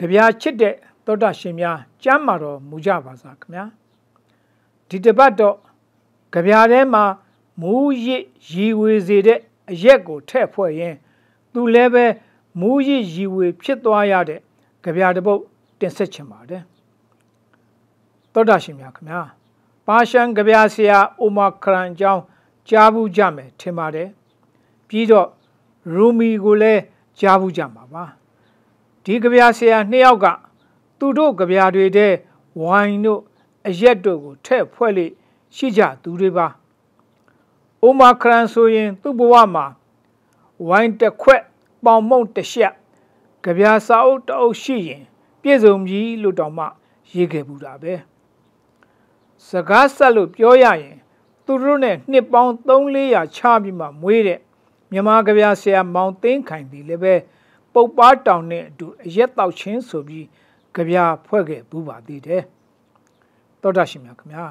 ဗျာချစ်တဲ့သောတာရှင်များကျမ်းမာတော်မူကြပါစားခင်ဗျာဒီတပတ်တော့ကြဗျာထဲမှာမူးရစ်ရီဝေစေတဲ့အရက်ကိုထည့်ဖွဲ့ရင်သူလည်းပဲမူးရစ်ရီဝေဖြစ်သွားရတဲ့ကြဗျာတစ်ပုဒ်တင်ဆက်ချင်ပါတယ်သောတာရှင်များခင်ဗျာပါရှန်ကြဗျာဆရာအိုမာခရန်အကြောင်းကြားဘူးကြမယ်ထင်ပါတယ်ပြီးတော့ရူမီကိုလည်းကြားဘူးကြမှာပါဒီကြဗျာဆရာနှစ်ယောက်ကသူတို့ကြဗျာတွေတဲ့ဝိုင်တို့အရက်တို့ကိုထည့်ဖွဲ့လေရှိကြသူတွေပါအိုမာခရန်ဆိုရင်သူ့ဘဝမှာဝိုင်တစ်ခွက်ပေါင်မုံတစ်ချက်ကြဗျာစာအုပ်တအုပ်ရှိရင်ပြည့်စုံပြီလို့တောင်မှရေးခဲ့ဘူးတာပဲစကားဆက်လို့ပြောရရင်သူတို့နဲ့နှစ်ပေါင်း300-400ချပြီးမှမွေးတဲ့မြန်မာကြဗျာဆရာမောင်သိန်းခိုင်ဒီလည်းပဲပုပ်ပါတောင်နဲ့အတူအရက်တောက်ချင်းဆိုပြီးကြဗျာဖွဲ့ခဲ့ဘူးပါသေးတယ်သောတာရှင်များခင်ဗျာ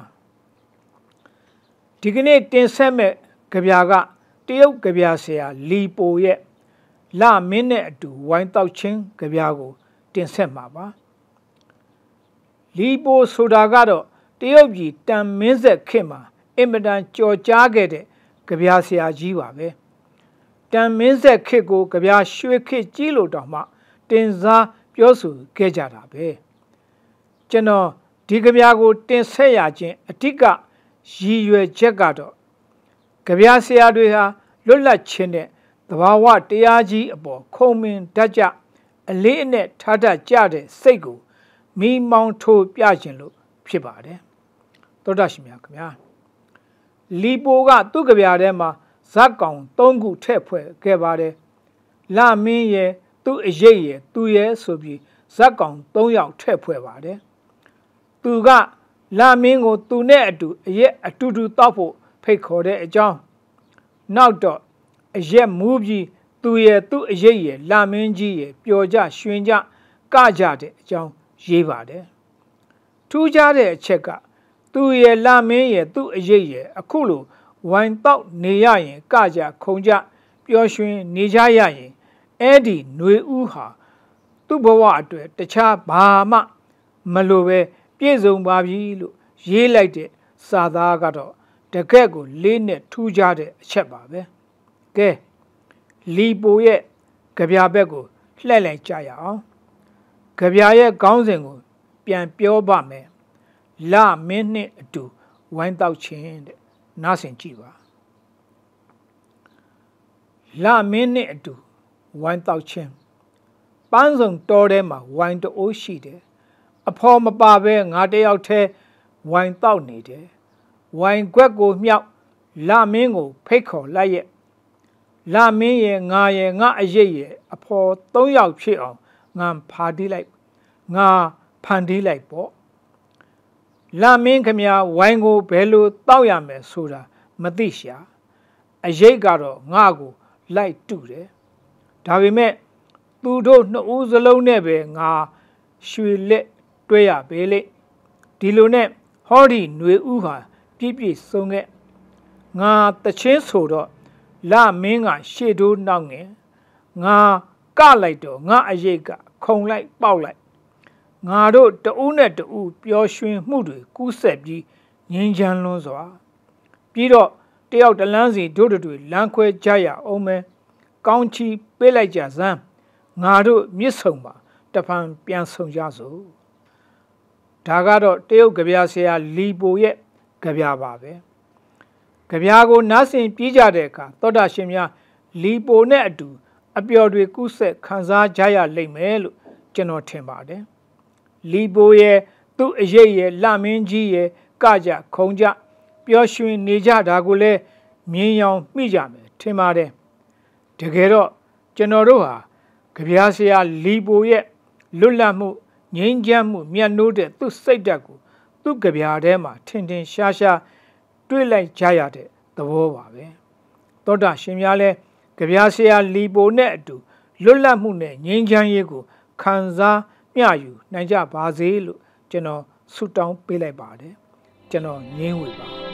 ဒီကနေ့တင်ဆက်မဲ့ကြဗျာကတရုတ်ကြဗျာဆရာလီပိုရဲ့လမင်းနဲ့အတူဝိုင်းတောက်ချင်းကြဗျာကိုတင်ဆက်မှာပါလီပိုဆိုတာကတော့တရုတ်ပြည်တန်မင်းဆက်ခေတ်မှာအင်မတန်ကြော်ကြားခဲ့တဲ့ကြဗျာဆရာကြီးပါပဲတန်မင်းဆက်ခေတ်ကိုကြဗျာရွှေခေတ်ကြီးလို့တောင်မှတင်စားပြောဆိုခဲ့ကြတာပဲကျွန်တော်ဒီကြဗျာကိုတင်ဆက်ရခြင်းအဓိကရည်ရွယ်ချက်ကတော့ကြဗျာဆရာတွေဟာလွတ်လပ်ခြင်းနဲ့သဘာဝတရားကြီးအပေါ်ခုံမင်တတ်ကြအလေးအနက်ထားတတ်ကြတဲ့စိတ်ကိုမိမောင်းထိုးပြခြင်းလို့ဖြစ်ပါတယ်သောတာရှင်များခင်ဗျာလီပိုကသူ့ကြဗျာထဲမှာဇက်ကောင်3ခုထည့်ဖွဲ့ခဲ့ပါတယ်လမင်းရဲ့သူ့အရေးရဲ့သူရဲ့ဆိုပြီးဇက်ကောင်3ယောက်ထည့်ဖွဲ့ပါတယ်သူကလမင်းကိုသူနဲ့အတူအရက်အတူတူတောက်ဖို့ဖိတ်ခေါ်တဲ့အကြောင်းနောက်တော့အရက်မူးပြီးသူရဲ့သူ့အရေးရဲ့လမင်းကြီးရဲ့ပျော်ကြရွှင်ကြကကြတဲ့အကြောင်းရေးပါတယ်ထူးခြားတဲ့အချက်ကသူရဲ့လမင်းရဲ့သူ့အရေးရဲ့အခုလိုဝိုင်တောက်နေရရင်ကကြခုံကြပျော်ရွှင်နေကြရရင်အဲ့ဒီຫນွေဥဟာသူ့ဘဝအတွက်တခြားဘာမှမလိုပဲပြည့်စုံပါပြီလို့ရေးလိုက်တဲ့စာသားကတော့တကယ့်ကိုလေးနဲ့ထူးခြားတဲ့အချက်ပါပဲကဲလီပိုရဲ့ကြဗျာဘက်ကိုလှည့်လိုက်ကြရအောင်ကြဗျာရဲ့ခေါင်းစဉ်ကိုပြန်ပြောပါမယ်လမင်းနဲ့အတူဝိုင်းတောက်ခြင်းတဲ့နားဆင်ကြည့်ပါလမင်းနဲ့အတူဝိုင်းတောက်ခြင်းပန်းစုံတော်ထဲမှာဝိုင်းတအိုးရှိတယ်အဖော်မပါပဲငါတယောက်တည်းဝိုင်းတောက်နေတယ်ဝိုင်းခွက်ကိုမြောက်လမင်းကိုဖိတ်ခေါ်လိုက်ရဲ့လမင်းရဲ့ငါရဲ့ငါအရေးရဲ့အဖော်3ယောက်ဖြစ်အောင်ငါဖာတီးလိုက်ငါဖန်တီးလိုက်ပေါ့လမင်းခမဝိုင်းကိုဘယ်လိုတောက်ရမယ်ဆိုတာမသိရှာအရေးကတော့ငါကိုလိုက်တူတယ်ဒါပေမဲ့သူတို့နှစ်ဦးစလုံးနဲ့ပဲငါရွှေလက်တွဲရပေလေဒီလိုနဲ့ဟောဒီຫນွေဥဟာပြည့်ပြည့်စုံခဲ့ငါတချင်းဆိုတော့လမင်းကရှေ့တိုးနောက်ငယ်ငါကလိုက်တော့ငါအရေးကခုံလိုက်ပေါက်လိုက်ငါတို့တဦးနဲ့တဦးပျော်ရွှင်မှုတွေကူးဆက်ပြီးငြိမ်းချမ်းလွန်းစွာပြီးတော့တယောက်တလန်းစီတို့တွေလမ်းခွဲကြရအောင်မယ်ကောင်းချီပေးလိုက်ကြစမ်းငါတို့မြစ်ဆုံမှာတဖန်ပြန်ဆုံကြစို့ဒါကတော့တရုတ်ကြဗျာဆရာလီပိုရဲ့ကြဗျာပါပဲကြဗျာကိုနားဆင်ပြီးကြတဲ့အခါသောတာရှင်များလီပိုနဲ့အတူအပျော်တွေကူးဆက်ခံစားကြရလိမ့်မယ်လို့ကျွန်တော်ထင်ပါတယ်လီပိုရဲ့သူ့အရေးရဲ့လမင်းကြီးရဲ့ကကြခုံကြပျော်ရွှင်နေကြတာကိုလည်းမြင်ရောင်မိကြမယ်ထင်ပါတယ်တကယ်တော့ကျွန်တော်တို့ဟာကြဗျာဆရာလီပိုရဲ့လွတ်လပ်မှုငြိမ်းချမ်းမှုမြတ်နိုးတဲ့သူ့စိတ်ဓာတ်ကိုသူ့ကြဗျာထဲမှာထင်ထင်ရှားရှားတွေ့လိုက်ကြရတဲ့သဘောပါပဲသောတာရှင်များလဲကြဗျာဆရာလီပိုနဲ့အတူလွတ်လပ်မှုနဲ့ငြိမ်းချမ်းရေးကိုခံစားမျှယူနိုင်ကြပါစေလို့ကျွန်တော်ဆုတောင်းပေးလိုက်ပါတယ်ကျွန်တော်ငြင်းဝေပါ